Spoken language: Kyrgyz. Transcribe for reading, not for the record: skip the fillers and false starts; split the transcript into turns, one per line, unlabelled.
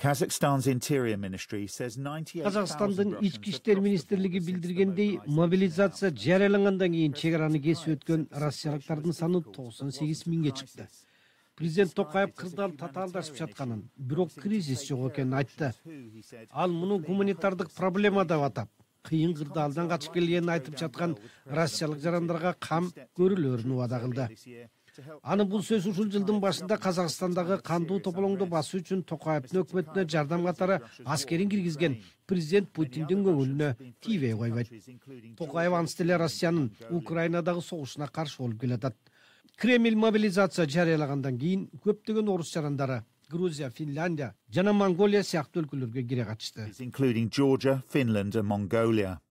Kazakhstan's Interior Ministry says 98,000
Казакстандын ички иштер министрлиги билдиргендей, мобилизация жарыялангандан кийин чек-араны кесип өткөн россиялыктардын саны 98 миңге чыкты. Президент Токаев кырдаал татаалдашып жатканын, бирок кризис жок экенин айтты. Ал муну гуманитардык проблема деп атап, кыйын кырдаалдан качып келгенин айтып жаткан россиялык жарандарга кам көрүлөрүн убада кылды. Аны бул сөз ушул жылдын башында Казакстандагы кандуу тополоңду басуу үчүн Токаевдин өкмөтүнө жардам катары аскерин киргизген президент Путиндин көңүлүнө тийбей койбойт. Токаев анысы деле Россиянын Украинадагы согушуна каршы болуп келатат. Кремль мобилизация жарыялагандан кийин көптөгөн орус жарандары Грузия, Финляндия жана Монголия сыяктуу өлкөлөргө кире катышты.
including Georgia, Finland and Mongolia.